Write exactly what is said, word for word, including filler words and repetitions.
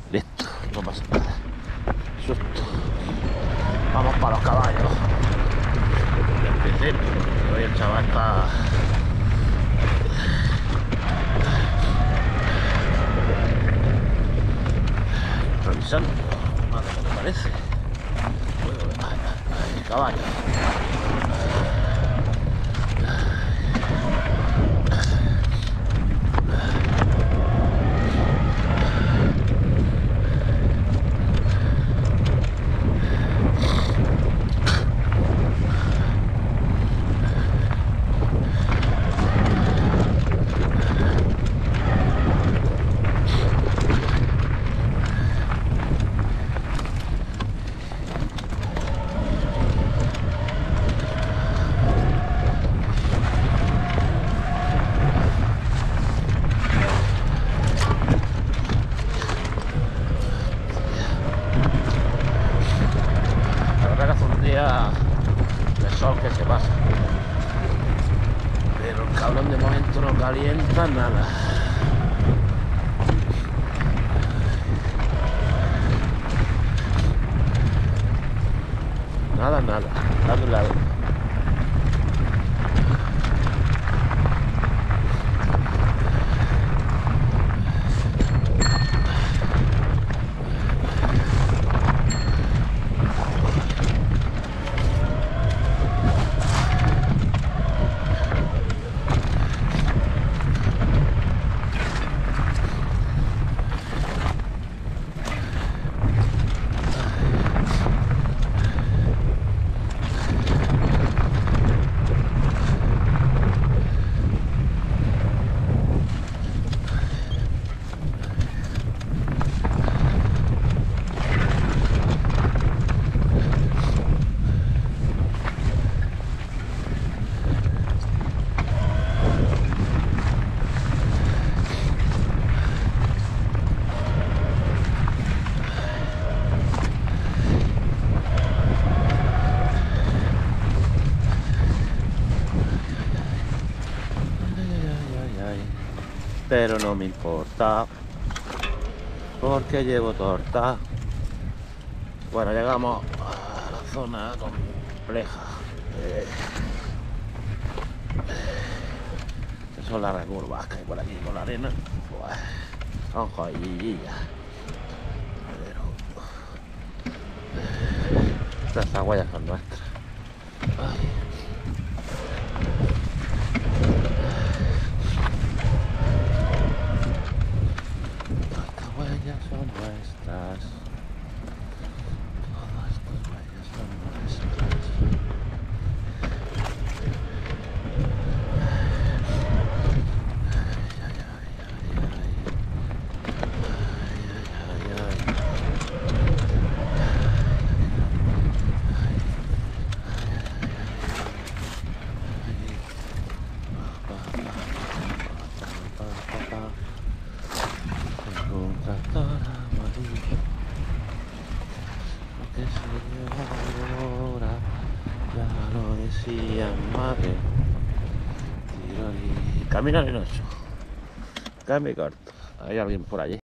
Listo, no pasa nada. Susto. Vamos para los caballos. En principio, hoy el chaval está... revisando. Más de lo que parece. Bueno, ay, ay, ay, caballo. De sol que se pasa, pero el cabrón de momento no calienta nada. Nada, nada, dale un lado. Pero no me importa, porque llevo torta. Bueno, llegamos a la zona compleja. Eh, que son las recurvas que hay por aquí, con la arena. Pues, son joyillas. Pero estas aguas son nuestras. Ay. Son nuestras, todas estas huellas son nuestras. Ay, ay, ay, ay, ay, ay, un tractor amarillo, lo que se lleva ahora, ya lo decía mi madre. Tiro y camino de noche, cambio corto. Hay alguien por allí.